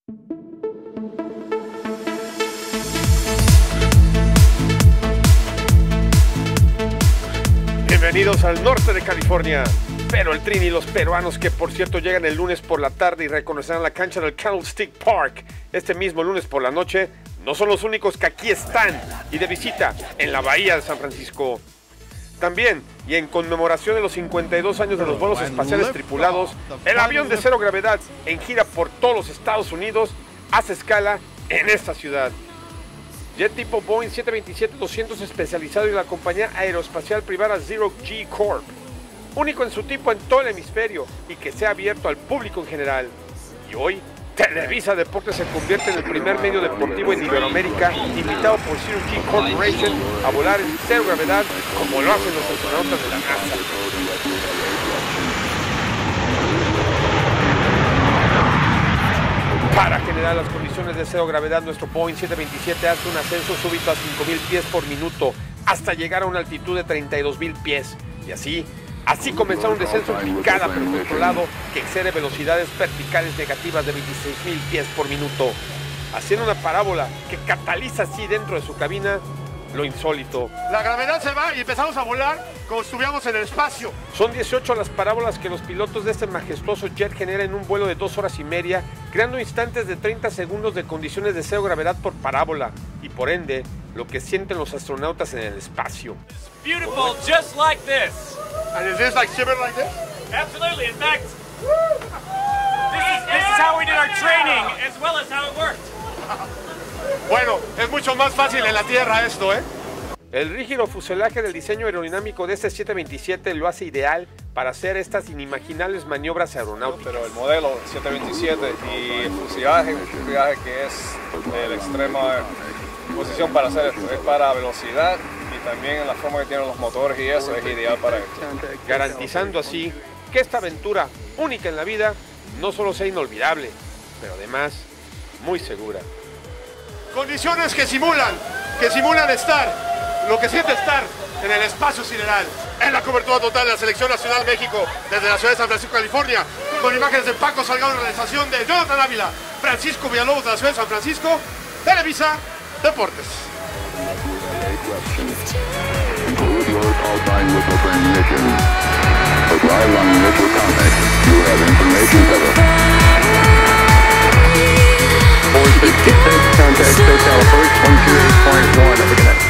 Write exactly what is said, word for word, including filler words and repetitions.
Bienvenidos al norte de California. Pero el Trini y los peruanos, que por cierto llegan el lunes por la tarde y reconocerán la cancha del Candlestick Park este mismo lunes por la noche, no son los únicos que aquí están y de visita en la bahía de San Francisco. También, y en conmemoración de los cincuenta y dos años de los vuelos espaciales tripulados, el avión de cero gravedad en gira por todos los Estados Unidos hace escala en esta ciudad. Jet tipo Boeing siete veintisiete doscientos especializado en la compañía aeroespacial privada Zero G Corp, único en su tipo en todo el hemisferio y que sea abierto al público en general. Y hoy, Televisa Deportes se convierte en el primer medio deportivo en Iberoamérica invitado por Zero G Corporation a volar en cero gravedad como lo hacen los astronautas de la NASA. Para generar las condiciones de cero gravedad, nuestro Boeing siete veintisiete hace un ascenso súbito a cinco mil pies por minuto hasta llegar a una altitud de treinta y dos mil pies. Y así, así comenzar un descenso en picada pero controlado que excede velocidades verticales negativas de veintiséis mil pies por minuto, haciendo una parábola que cataliza así dentro de su cabina lo insólito. La gravedad se va y empezamos a volar como si estuviéramos en el espacio. Son dieciocho las parábolas que los pilotos de este majestuoso jet generan en un vuelo de dos horas y media, creando instantes de treinta segundos de condiciones de cero gravedad por parábola, y por ende, lo que sienten los astronautas en el espacio. Beautiful, just like this. And is this like similar like this? Absolutely. In fact, this is, this is how we did our training as well as how it worked. Bueno, es mucho más fácil en la Tierra esto, ¿eh? El rígido fuselaje del diseño aerodinámico de este siete veintisiete lo hace ideal para hacer estas inimaginables maniobras aeronáuticas. Pero el modelo siete veintisiete y el fuselaje, un fuselaje que es de la extrema posición para hacer esto, es para velocidad y también en la forma que tienen los motores y eso es ideal para esto. Garantizando así que esta aventura única en la vida no solo sea inolvidable, pero además muy segura. Condiciones que simulan, que simulan estar, lo que siente estar en el espacio sideral. En la cobertura total de la Selección Nacional México desde la ciudad de San Francisco, California, con imágenes de Paco Salgado, realización de Jonathan Ávila, Francisco Villalobos de la ciudad de San Francisco, Televisa Deportes. Contact SoCal approach one two eight point one.